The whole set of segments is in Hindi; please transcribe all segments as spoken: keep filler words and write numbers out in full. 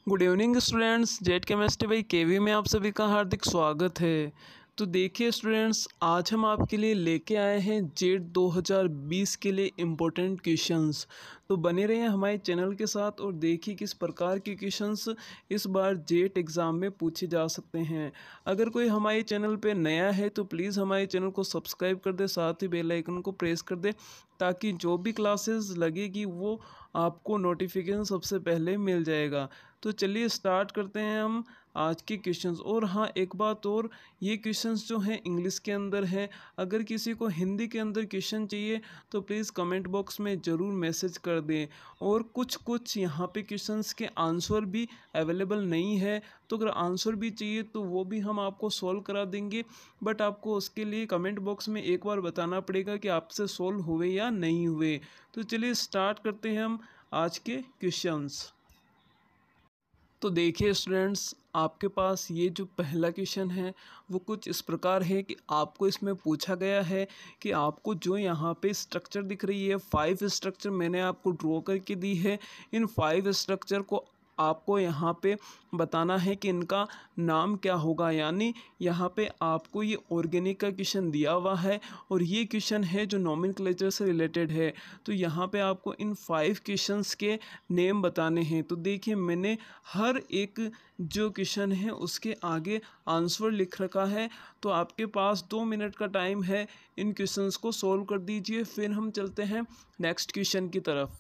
Good evening students, jet chemistry by KV में आप सभी का हार्दिक स्वागत है। तो देखिए स्टूडेंट्स, आज हम आपके लिए लेके आए हैं जेट दो हज़ार बीस के लिए इम्पोर्टेंट क्वेश्चंस। तो बने रहिए हमारे चैनल के साथ और देखिए किस प्रकार के क्वेश्चंस इस बार जेट एग्ज़ाम में पूछे जा सकते हैं। अगर कोई हमारे चैनल पे नया है तो प्लीज़ हमारे चैनल को सब्सक्राइब कर दे, साथ ही बेल आइकन को प्रेस कर दे ताकि जो भी क्लासेस लगेगी वो आपको नोटिफिकेशन सबसे पहले मिल जाएगा। तो चलिए स्टार्ट करते हैं हम आज के क्वेश्चंस। और हाँ, एक बात और, ये क्वेश्चंस जो हैं इंग्लिश के अंदर हैं। अगर किसी को हिंदी के अंदर क्वेश्चन चाहिए तो प्लीज़ कमेंट बॉक्स में ज़रूर मैसेज कर दें। और कुछ कुछ यहाँ पे क्वेश्चंस के आंसर भी अवेलेबल नहीं है, तो अगर आंसर भी चाहिए तो वो भी हम आपको सॉल्व करा देंगे। बट आपको उसके लिए कमेंट बॉक्स में एक बार बताना पड़ेगा कि आपसे सॉल्व हुए या नहीं हुए। तो चलिए स्टार्ट करते हैं हम आज के क्वेश्चंस। तो देखिए स्टूडेंट्स, आपके पास ये जो पहला क्वेश्चन है वो कुछ इस प्रकार है कि आपको इसमें पूछा गया है कि आपको जो यहाँ पे स्ट्रक्चर दिख रही है, फाइव स्ट्रक्चर मैंने आपको ड्रॉ करके दी है। इन फाइव स्ट्रक्चर को आपको यहाँ पे बताना है कि इनका नाम क्या होगा। यानी यहाँ पे आपको ये ऑर्गेनिक का क्वेश्चन दिया हुआ है और ये क्वेश्चन है जो नोमेनक्लेचर से रिलेटेड है। तो यहाँ पे आपको इन फाइव क्वेश्चंस के नेम बताने हैं। तो देखिए, मैंने हर एक जो क्वेश्चन है उसके आगे आंसर लिख रखा है। तो आपके पास दो मिनट का टाइम है, इन क्वेश्चंस को सॉल्व कर दीजिए। फिर हम चलते हैं नेक्स्ट क्वेश्चन की तरफ।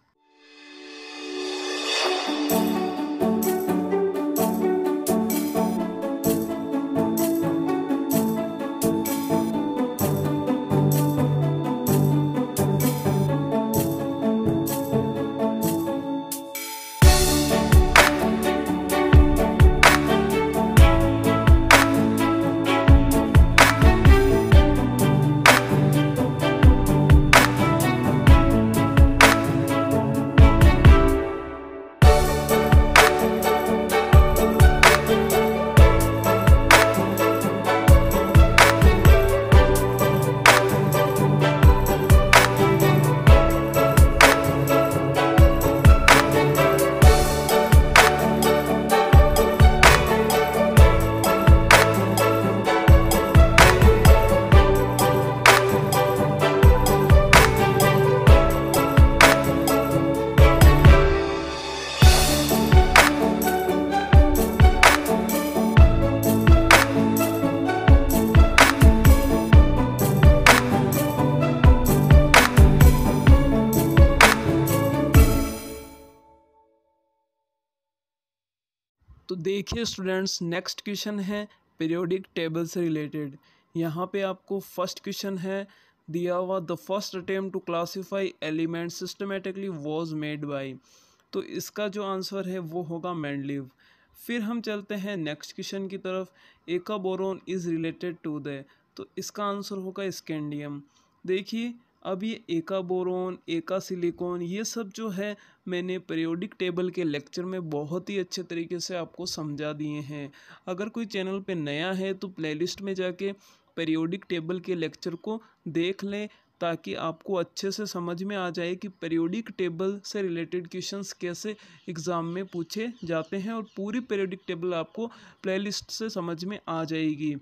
तो देखिए स्टूडेंट्स, नेक्स्ट क्वेश्चन है पीरियोडिक टेबल से रिलेटेड। यहाँ पे आपको फर्स्ट क्वेश्चन है दिया हुआ, the first attempt to classify element systematically was made by. तो इसका जो आंसर है वो होगा मेंडलीव। फिर हम चलते हैं नेक्स्ट क्वेश्चन की तरफ, eka boron is related to the. तो इसका आंसर होगा स्कैंडियम। देखिए, अब ये एका बोरोन, एका सिलिकॉन, ये सब जो है मैंने पीरियोडिक टेबल के लेक्चर में बहुत ही अच्छे तरीके से आपको समझा दिए हैं। अगर कोई चैनल पे नया है तो प्लेलिस्ट में जाके पीरियोडिक टेबल के लेक्चर को देख लें ताकि आपको अच्छे से समझ में आ जाए कि पीरियोडिक टेबल से रिलेटेड क्वेश्चंस कैसे एग्ज़ाम में पूछे जाते हैं, और पूरी पीरियोडिक टेबल आपको प्लेलिस्ट से समझ में आ जाएगी।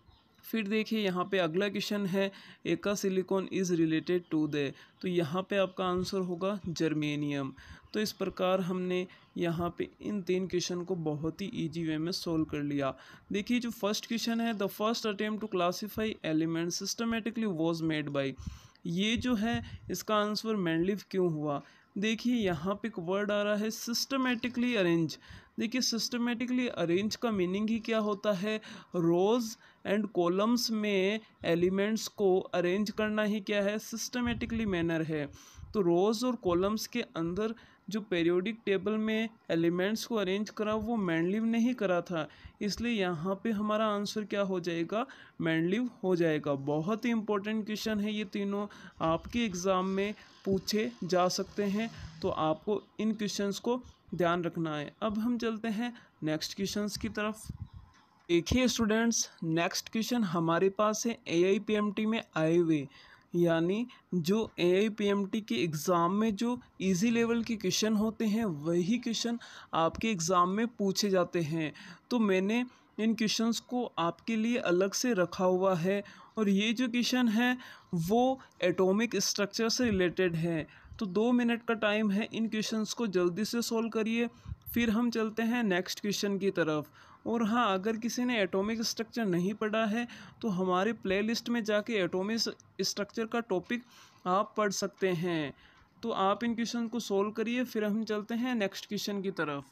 फिर देखिए, यहाँ पे अगला क्वेश्चन है eka silicon is related to the. तो यहाँ पे आपका आंसर होगा जर्मेनियम। तो इस प्रकार हमने यहाँ पे इन तीन क्वेश्चन को बहुत ही इजी वे में सोल्व कर लिया। देखिए, जो फर्स्ट क्वेश्चन है, the first attempt to classify element systematically was made by, ये जो है इसका आंसर मेंडलीव क्यों हुआ। देखिए, यहाँ पे एक वर्ड आ रहा है सिस्टमेटिकली अरेंज। देखिए, सिस्टमेटिकली अरेंज का मीनिंग ही क्या होता है, रोज़ एंड कॉलम्स में एलिमेंट्स को अरेंज करना ही क्या है, सिस्टमेटिकली मैनर है। तो रोज़ और कॉलम्स के अंदर जो पीरियोडिक टेबल में एलिमेंट्स को अरेंज करा वो मेंडलीव ने ही करा था, इसलिए यहाँ पे हमारा आंसर क्या हो जाएगा, मेंडलीव हो जाएगा। बहुत ही इंपॉर्टेंट क्वेश्चन है ये तीनों, आपके एग्ज़ाम में पूछे जा सकते हैं, तो आपको इन क्वेश्चंस को ध्यान रखना है। अब हम चलते हैं नेक्स्ट क्वेश्चंस की तरफ। देखिए स्टूडेंट्स, नेक्स्ट क्वेश्चन हमारे पास है A I P M T में आए हुए। यानी जो A I P M T के एग्ज़ाम में जो इजी लेवल के क्वेश्चन होते हैं वही क्वेश्चन आपके एग्ज़ाम में पूछे जाते हैं। तो मैंने इन क्वेश्चंस को आपके लिए अलग से रखा हुआ है और ये जो क्वेश्चन है वो एटॉमिक स्ट्रक्चर से रिलेटेड है। तो दो मिनट का टाइम है, इन क्वेश्चंस को जल्दी से सॉल्व करिए, फिर हम चलते हैं नेक्स्ट क्वेश्चन की तरफ। और हाँ, अगर किसी ने एटॉमिक स्ट्रक्चर नहीं पढ़ा है तो हमारे प्लेलिस्ट में जाके एटॉमिक स्ट्रक्चर का टॉपिक आप पढ़ सकते हैं। तो आप इन क्वेश्चन को सॉल्व करिए, फिर हम चलते हैं नेक्स्ट क्वेश्चन की तरफ।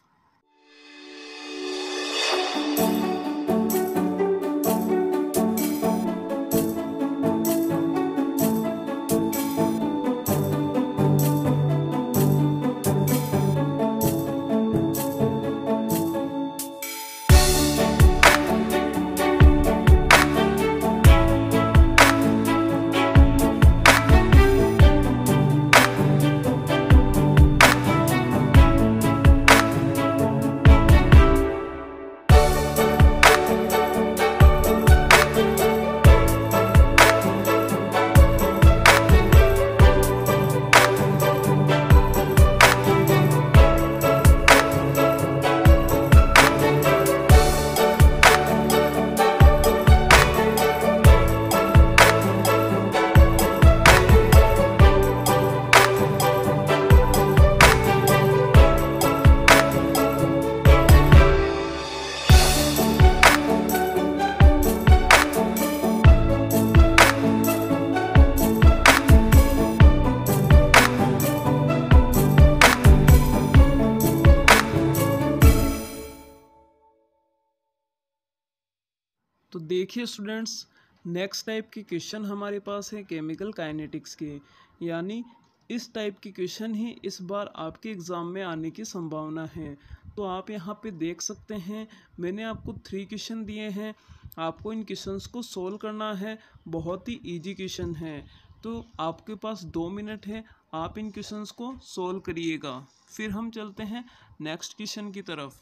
तो देखिए स्टूडेंट्स, नेक्स्ट टाइप के क्वेश्चन हमारे पास है केमिकल काइनेटिक्स के, यानी इस टाइप के क्वेश्चन ही इस बार आपके एग्ज़ाम में आने की संभावना है। तो आप यहाँ पे देख सकते हैं मैंने आपको थ्री क्वेश्चन दिए हैं, आपको इन क्वेश्चंस को सोल्व करना है। बहुत ही इजी क्वेश्चन है, तो आपके पास दो मिनट है, आप इन क्वेश्चंस को सोल्व करिएगा, फिर हम चलते हैं नेक्स्ट क्वेश्चन की तरफ।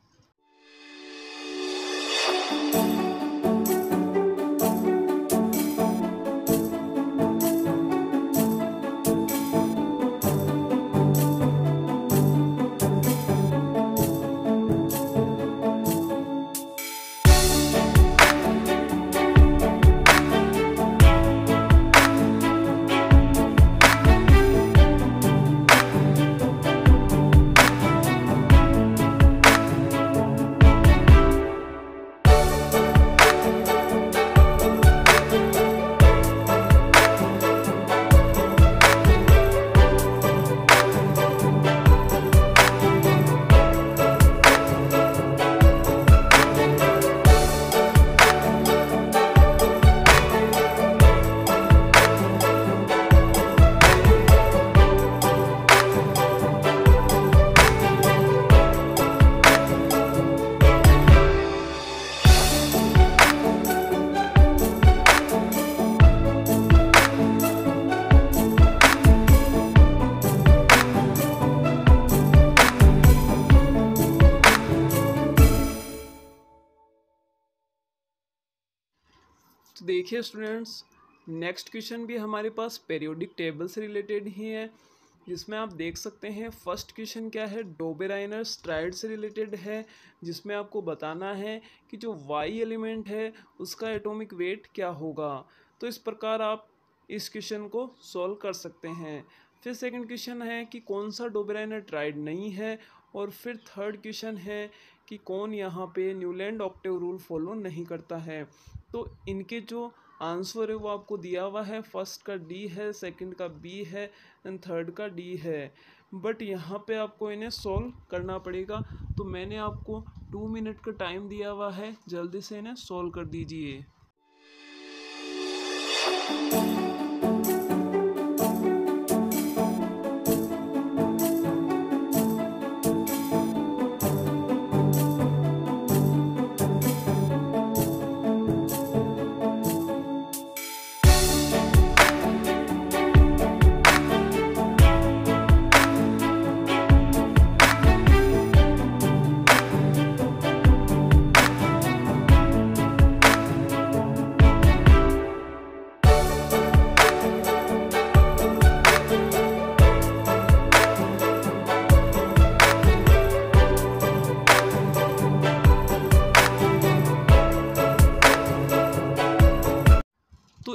तो देखिए स्टूडेंट्स, नेक्स्ट क्वेश्चन भी हमारे पास पीरियोडिक टेबल से रिलेटेड ही है, जिसमें आप देख सकते हैं फर्स्ट क्वेश्चन क्या है, डोबेराइनर स्ट्राइड से रिलेटेड है, जिसमें आपको बताना है कि जो वाई एलिमेंट है उसका एटॉमिक वेट क्या होगा। तो इस प्रकार आप इस क्वेश्चन को सॉल्व कर सकते हैं। फिर सेकंड क्वेश्चन है कि कौन सा डोबेराइनर ट्राइड नहीं है, और फिर थर्ड क्वेश्चन है कि कौन यहाँ पे न्यूलैंड ऑक्टेव रूल फॉलो नहीं करता है। तो इनके जो आंसर है वो आपको दिया हुआ है, फर्स्ट का डी है, सेकंड का बी है एंड थर्ड का डी है, बट यहाँ पे आपको इन्हें सॉल्व करना पड़ेगा। तो मैंने आपको टू मिनट का टाइम दिया हुआ है, जल्दी से इन्हें सॉल्व कर दीजिए।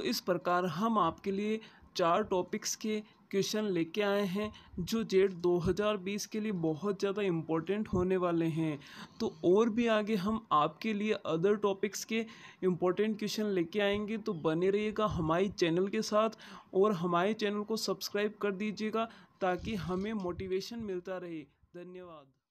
इस प्रकार हम आपके लिए चार टॉपिक्स के क्वेश्चन लेके आए हैं जो जेट दो हज़ार बीस के लिए बहुत ज़्यादा इम्पोर्टेंट होने वाले हैं। तो और भी आगे हम आपके लिए अदर टॉपिक्स के इम्पोर्टेंट क्वेश्चन लेके आएंगे, तो बने रहिएगा हमारे चैनल के साथ और हमारे चैनल को सब्सक्राइब कर दीजिएगा ताकि हमें मोटिवेशन मिलता रहे। धन्यवाद।